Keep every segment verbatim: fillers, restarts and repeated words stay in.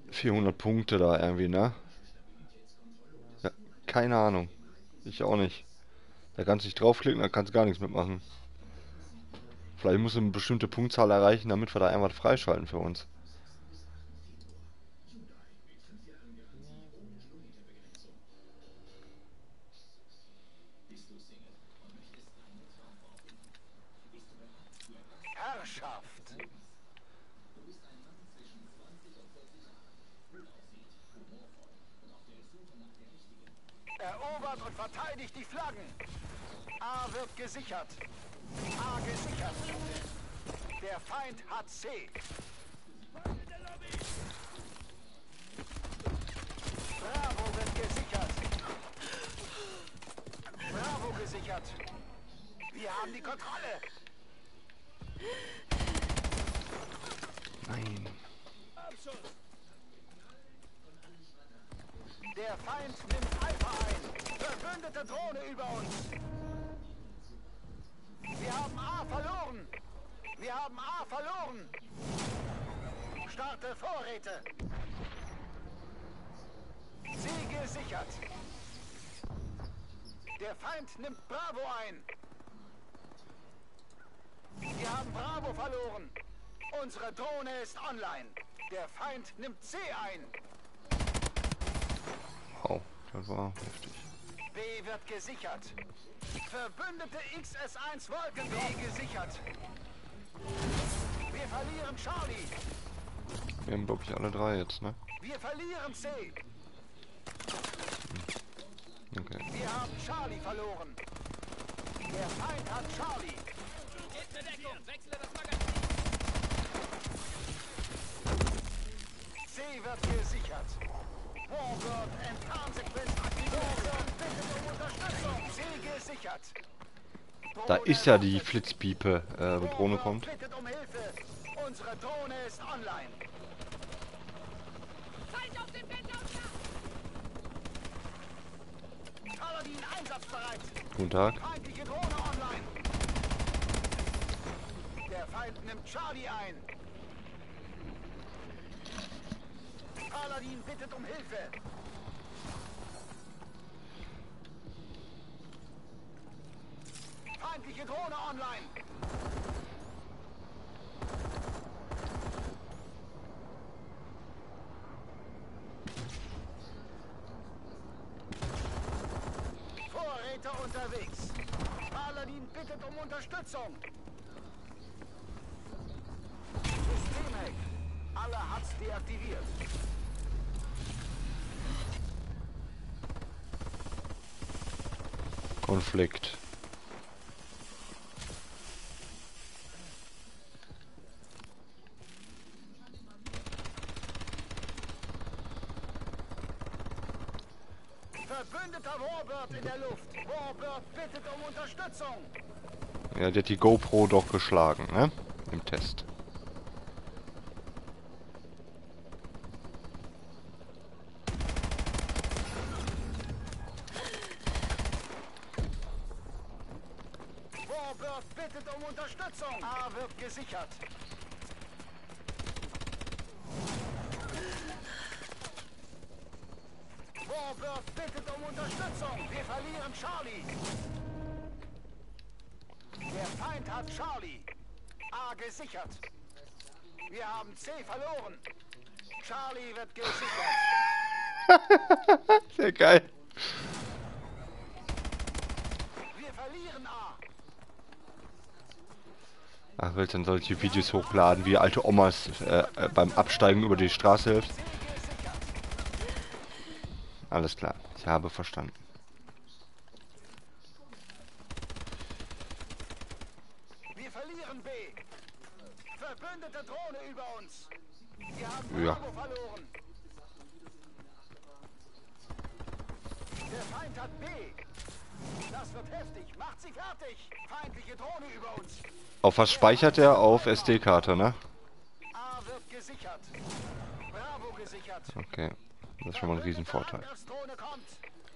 vierhundert Punkte da irgendwie, ne? Ja, keine Ahnung. Ich auch nicht. Da kannst du nicht draufklicken, da kannst du gar nichts mitmachen. Vielleicht muss eine bestimmte Punktzahl erreichen, damit wir da irgendwas freischalten für uns. Herrschaft. Erobert und verteidigt die Flaggen. A wird gesichert. A gesichert. Der Feind hat C. Bravo wird gesichert. Bravo gesichert. Wir haben die Kontrolle. Nein. Der Feind nimmt Alpha ein. Verbündete Drohne über uns. Wir haben A verloren. Wir haben A verloren. Starte Vorräte. C gesichert. Der Feind nimmt Bravo ein. Wir haben Bravo verloren. Unsere Drohne ist online. Der Feind nimmt C ein. Wow, das war heftig. B wird gesichert. Verbündete X S eins Wolken B gesichert. Wir verlieren Charlie. Wir haben, glaube ich, alle drei jetzt, ne? Wir verlieren C. Okay. Wir haben Charlie verloren. Der Feind hat Charlie. Geht zur Deckung, wechsle das Magazin. C wird gesichert. Warbird Enttarnsequenz aktiviert. Warbird bittet um Unterstützung. C gesichert. Da ist ja die Flitzpiepe, äh, wo Drohne kommt. Bittet um Hilfe. Unsere Drohne ist online. Zeit auf den Wendausschlag! Paladin einsatzbereit. Guten Tag. Feindliche Drohne online. Der Feind nimmt Charlie ein. Paladin bittet um Hilfe. Feindliche Drohne online. Vorräte unterwegs. Paladin bittet um Unterstützung. Systemhack. Alle Hubs deaktiviert. Konflikt. Verbündeter Warbird in der Luft. Warbird bittet um Unterstützung. Ja, der hat die GoPro doch geschlagen, ne? Im Test. Warbird bittet um Unterstützung. A wird gesichert. Warbird bittet um Unterstützung. Wir verlieren Charlie. Der Feind hat Charlie. A gesichert. Wir haben C verloren. Charlie wird gesichert. Sehr geil. Wir verlieren A. Ach, willst du denn solche Videos hochladen, wie alte Omas äh, äh, beim Absteigen über die Straße hilft? C gesichert. Alles klar, ich habe verstanden. Wir verlieren B. Verbündete Drohne über uns. Wir haben Ja. Bravo verloren. Der Feind hat B. Das wird heftig. Macht sie fertig. Feindliche Drohne über uns. Auf was speichert er? Auf S D-Karte, ne? A wird gesichert. Bravo gesichert. Okay, das ist schon mal ein Riesenvorteil. Angriffsdrohne kommt.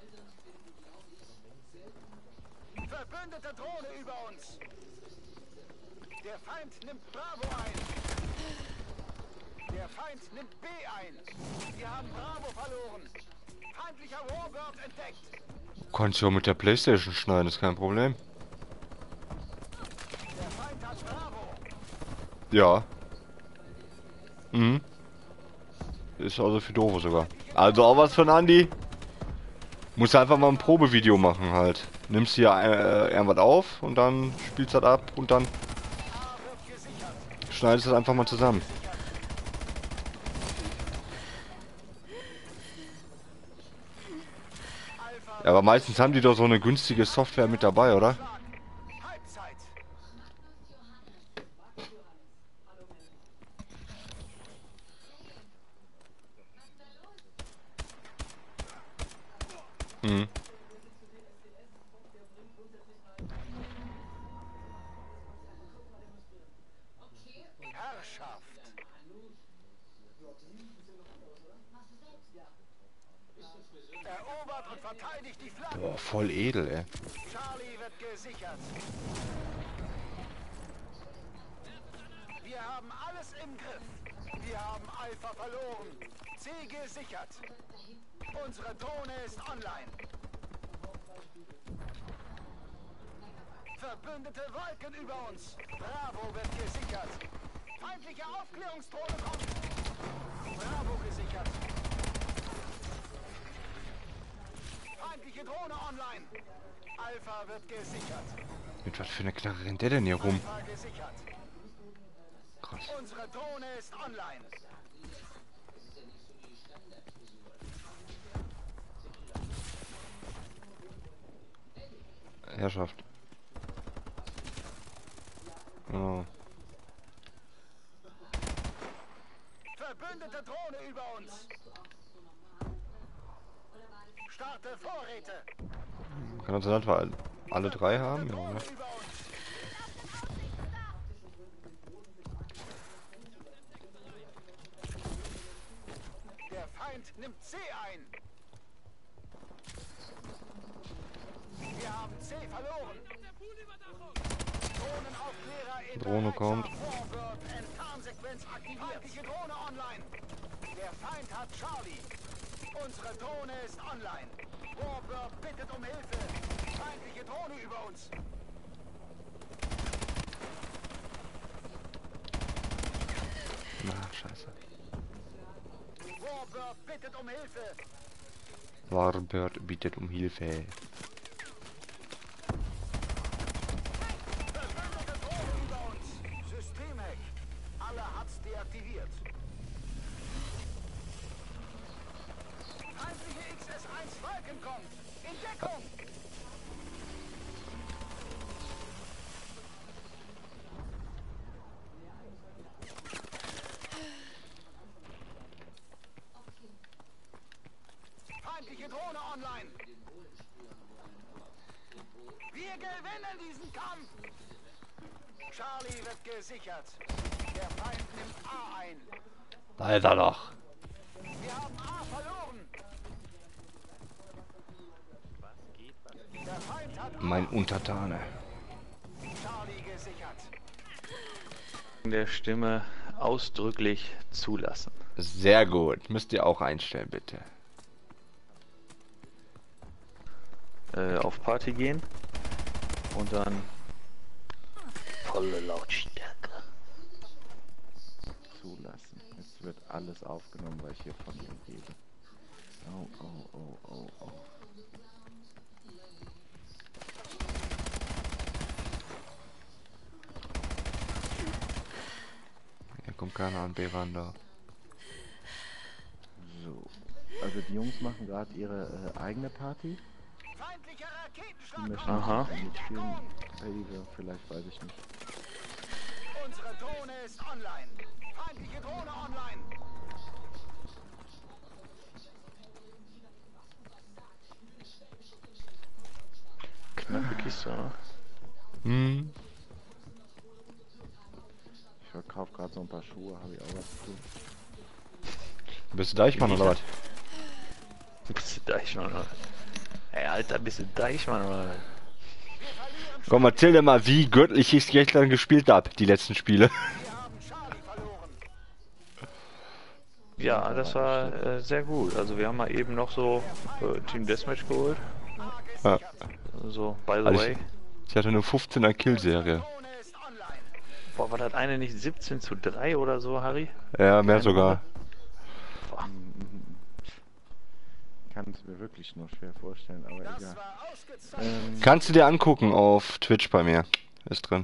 Verbündete Drohne über uns. Der Feind nimmt Bravo ein. Der Feind Feind nimmt B ein. Wir haben Bravo verloren. Feindlicher Warbird entdeckt. Kannst du ja mit der Playstation schneiden, ist kein Problem. Der Feind hat Bravo. Ja. Mhm. Ist also für Doofe sogar. Also auch was von Andi. Muss einfach mal ein Probevideo machen halt. Nimmst hier äh, irgendwas auf und dann spielst das ab und dann A wird gesichert. schneidest das einfach mal zusammen. Alpha Ja, aber meistens haben die doch so eine günstige Software mit dabei, oder? Schlag. Halbzeit. Mhm. Herrschaft. Erobert und verteidigt die Flagge. Boah, voll edel, ey. Charlie wird gesichert. Wir haben alles im Griff. Wir haben Alpha verloren. C gesichert. Unsere Drohne ist online. Verbündete Wolken über uns. Bravo wird gesichert. Feindliche Aufklärungsdrohne kommt. Bravo gesichert. Feindliche Drohne online. Alpha wird gesichert. Mit was für eine Knarre rennt der denn hier rum? Alpha gesichert. Krass. Unsere Drohne ist online. Herrschaft. Oh. Verbündete Drohne über uns. Starte Vorräte. Kann das sein, dass wir alle- alle drei haben? Ja, Drohne ne? über uns. Der Feind nimmt C ein. Wir haben C verloren. Drohnenaufklärer in Drohne kommt. Warbird Enttarnsequenz aktiviert. Feindliche Drohne online. Der Feind hat Charlie. Unsere Drohne ist online. Warbird bittet um Hilfe. Feindliche Drohne über uns. Na, scheiße. Warbird bittet um Hilfe. Warbird bittet um Hilfe. Verbündete Drohne über uns. Systemhack. Alle Hubs deaktiviert. Feindliche X S eins Falken kommt. In Deckung. Feindliche Drohne online. Wir gewinnen diesen Kampf. Charlie wird gesichert. Der Feind nimmt A ein. Da ist er doch. Wir haben A verloren. Der Feind hat A. Mein Untertane. Charlie gesichert. Der Stimme ausdrücklich zulassen. Sehr gut. Müsst ihr auch einstellen, bitte. Äh, auf Party gehen und dann volle Lautstärke. Zulassen. Es wird alles aufgenommen, was ich hier von ihm gebe. Oh, oh, oh, oh, oh. Hier kommt keiner an Beranda. So. Also die Jungs machen gerade ihre äh, eigene Party. Feindlicher Die Raketenschlag möchten kommt. Aha. nicht mitspielen. Hey, vielleicht weiß ich nicht. Unsere Drohne ist online. Feindliche Drohne online. Knappe Kiste, oder? Hm. Ich verkaufe gerade so ein paar Schuhe, habe ich auch was zu tun. Bist du Deichmann oder was? Bist du Deichmann, oder? Ey, Alter, bist du Deichmann, oder? Komm, erzähl dir mal, wie göttlich ich gestern gespielt hab, die letzten Spiele. Wir haben Charlie verloren. Ja, das war äh, sehr gut. Also wir haben mal eben noch so äh, Team Deathmatch geholt. Ja. So, by the Also way. ich, ich hatte eine fünfzehner Kill-Serie. Boah, war das eine nicht siebzehn zu drei oder so, Harry? Ja, mehr Eine sogar. Boah. Kann es mir wirklich nur schwer vorstellen, aber egal. Ähm, Kannst du dir angucken auf Twitch bei mir. Ist drin.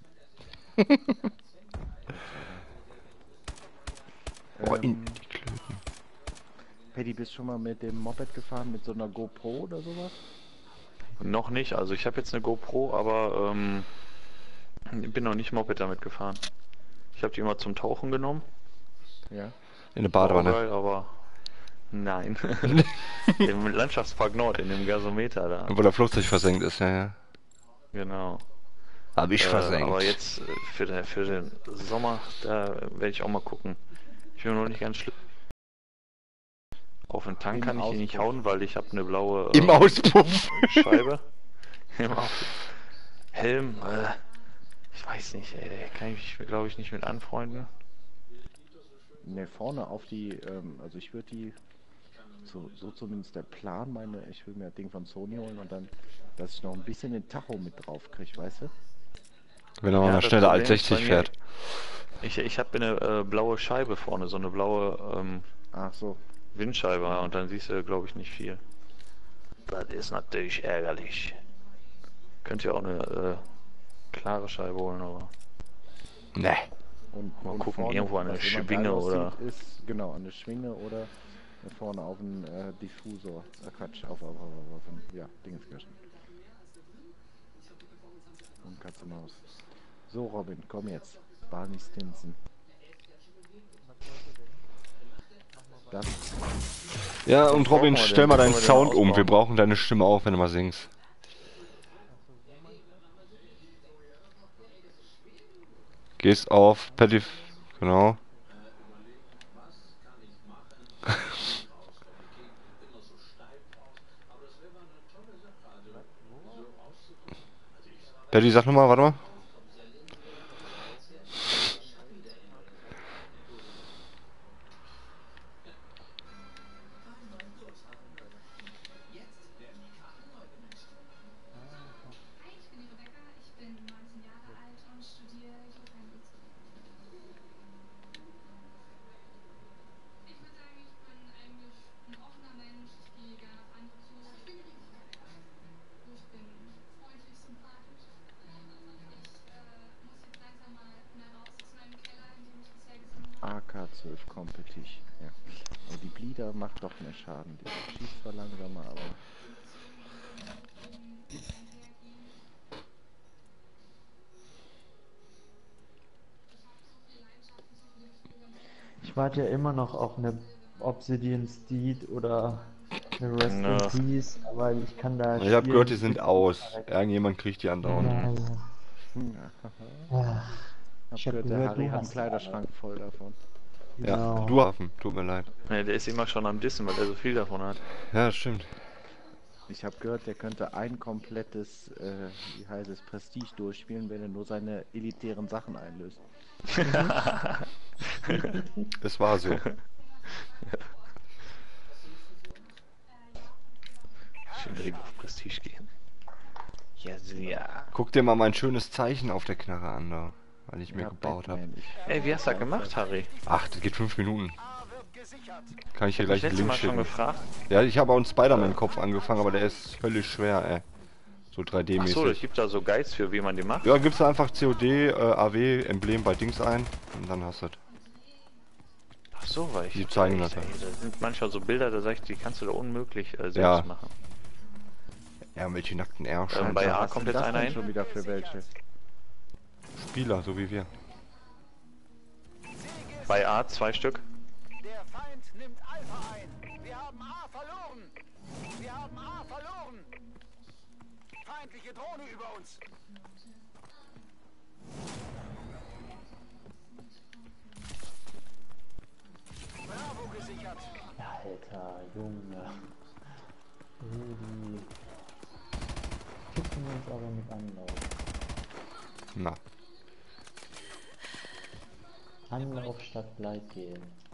Boah, in ähm, die Klöten. Paddy, bist schon mal mit dem Moped gefahren, mit so einer GoPro oder sowas? Noch nicht, also ich habe jetzt eine GoPro, aber ähm, bin noch nicht Moped damit gefahren. Ich habe die immer zum Tauchen genommen. Ja. In der War auch Badewanne. geil, aber nein. Im Landschaftspark Nord, in dem Gasometer da. Wo der Flugzeug versenkt ist, ja, ja. Genau. Hab ich Äh, versenkt. aber jetzt äh, für den, für den Sommer, da werde ich auch mal gucken. Ich bin noch nicht ganz schlimm. Auf den Tank Im kann ich ihn nicht Auspuff. hauen, weil ich habe eine blaue Im äh, Auspuff. Scheibe. Im Auspuff. Helm, äh, ich weiß nicht, ey, kann ich mich, glaube ich, nicht mit anfreunden. Ne, vorne auf die, ähm, also ich würde die, so, so zumindest der Plan, meine, ich will mir das Ding von Sony holen und dann, dass ich noch ein bisschen den Tacho mit drauf kriege, weißt du? Wenn er Ja, mal das schneller Problem als ist bei sechzig mir, fährt. Ich, ich habe eine äh, blaue Scheibe vorne, so eine blaue ähm, Ach so. Windscheibe und dann siehst du, glaube ich, nicht viel. Das ist natürlich ärgerlich. Könnt ihr auch eine äh, klare Scheibe holen, aber Ne. Und, Mal und gucken, vorne, irgendwo an der was immer Schwinge geil oder- aussieht, ist, genau, an der Schwinge oder vorne auf dem äh, Diffusor. Äh, Quatsch, auf, auf, auf, auf, auf dem, ja, Dingskirchen. Und Katze Maus. So, Robin, komm jetzt. Barney Stinson. Das, Ja, und brauchen Robin, wir stell denn? mal Was deinen wollen wir denn Sound um. ausbauen? Wir brauchen deine Stimme auch, wenn du mal singst. Gehst auf Paddy. Genau. Paddy, sag nochmal, warte mal. Hi, ich bin die Rebecca, ich bin neunzehn Jahre alt und studiere Journalistik. Ich würde sagen, ich bin eigentlich ein offener Mensch, ich gehe gerne auf andere zu. Ich bin die Rebecca. Ich bin freundlich, sympathisch. Ich äh, muss jetzt langsam mal mehr raus aus meinem Keller, in dem ich bisher gesungen habe. A K zwölf Competition. Ja. Aber die Bleeder macht doch mehr Schaden. Die schießt zwar langsamer, aber. Ich warte ja immer noch auf eine Obsidian Steed oder eine Rest in Ja. Peace, aber ich kann da Ich hab Spielen gehört, die sind nicht aus. verrecken. Irgendjemand kriegt die andauernd. Ja, ja. Hm, Ah, hab Ich hab gehört, der gehört, Harry du hat einen hast Kleiderschrank voll davon. Ja, Genau. du Hafen. Tut mir leid. Ne, der ist immer schon am Dissen, weil er so viel davon hat. Ja, stimmt. Ich habe gehört, der könnte ein komplettes, äh, wie heißt es, Prestige durchspielen, wenn er nur seine elitären Sachen einlöst. Es war so. Schön direkt auf Prestige gehen. Ja, sehr. Guck dir mal mein schönes Zeichen auf der Knarre an, da. Weil ich mir Ja, gebaut habe. Batman, ich- Ey, wie hast du das gemacht, Harry? Ach, das geht fünf Minuten. Kann ich Ich dir hab gleich dich einen letztes Link Mal schon schicken. gefragt. Ja, ich habe auch einen Spider-Man-Kopf angefangen, aber der ist völlig schwer, ey. So drei Achso, es D-mäßig. gibt da so Guides für, wie man die macht. Ja, gibst du einfach C O D, äh, A W, Emblem bei Dings ein und dann hast du das. Ach so, weil ich Die hab zeigen echt, das ey, ja. da sind manchmal so Bilder, da sag ich, die kannst du da unmöglich äh, selbst Ja. machen. Ja, welche nackten Ärsche. Ähm, bei A was kommt sind jetzt das einer denn hin. schon wieder für welche? Spieler, so wie wir. Bei A zwei Stück. Der Feind nimmt Alpha ein. Wir haben A verloren. Wir haben A verloren. Feindliche Drohne über uns. Bravo gesichert. Alter, Junge. Rudi. Kippen wir uns aber mit Anlauf. Na. Anlauf statt Gleitgel.